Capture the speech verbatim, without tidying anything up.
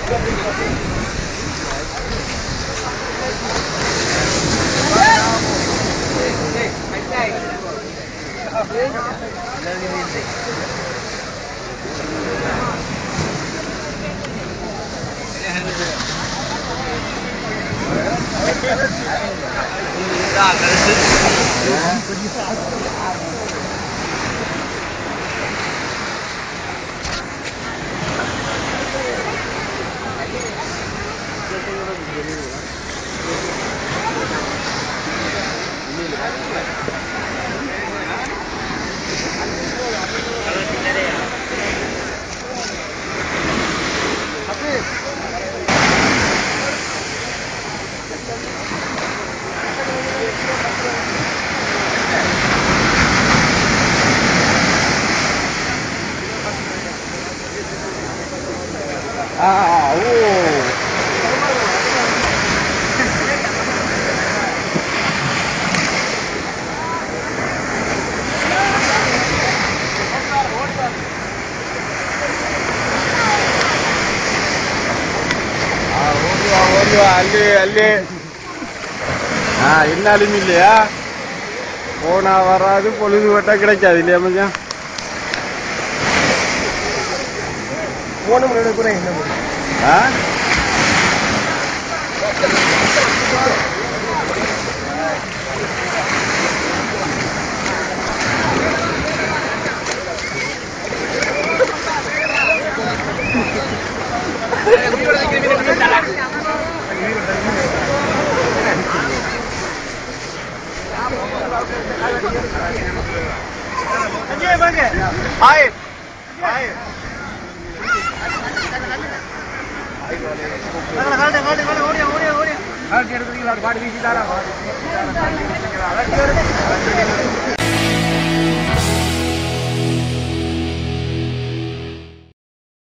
Ah, oh. ಅಲ್ಲಿ ಅಲ್ಲಿ என்னாலும் இல்லையா போனா வராது பொழுது வட்டா கிடைக்காது இல்லையா மச்சான் போன முறை கூட என்ன ஆ Hai. Hai. Kalau kalau kalau kalau oria oria oria. Har dia tu ni lar baad biji dara.